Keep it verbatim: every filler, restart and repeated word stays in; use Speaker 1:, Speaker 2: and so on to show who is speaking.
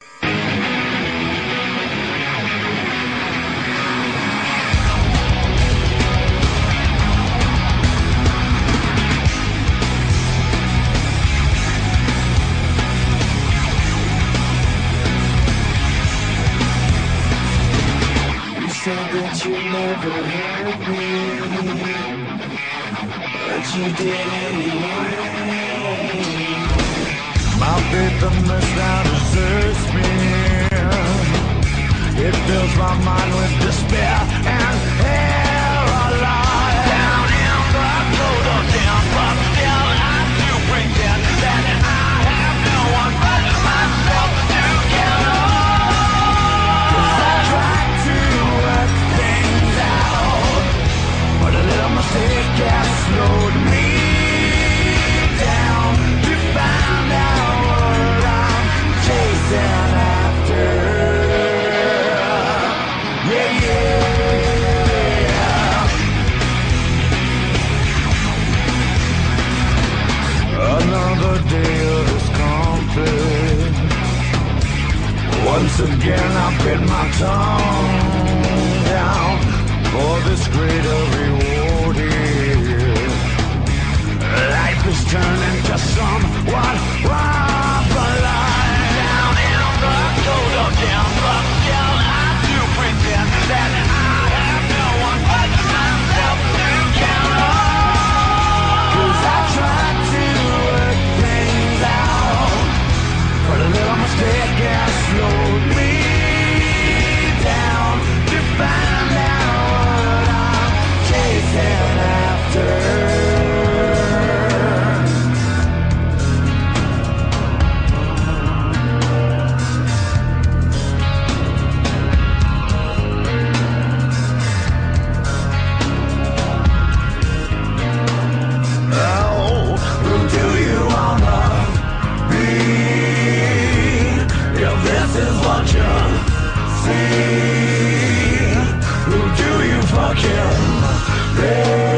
Speaker 1: Said that you never hurt me, but you did anyway.
Speaker 2: My faithfulness now deserts me. It fills my mind with despair and paralyzed. Down in the cold of down, but still I do pretend that I have no one but myself to count on. 'Cause I tried to work things out, but a little mistake has slowed me down to find out what I'm chasing after. Yeah, yeah. Another day of this conflict. Once again I bit my tongue down for this greater reward here. Life is turning to somewhat rough alive. Down in the cold of down, but still I do pretend that I have no one but myself to count on. 'Cause I tried to work things out, but a little mistake has slowed me down to find out what I'm chasing after. Oh, who do you wanna be? If this is what you see, who do you fucking be?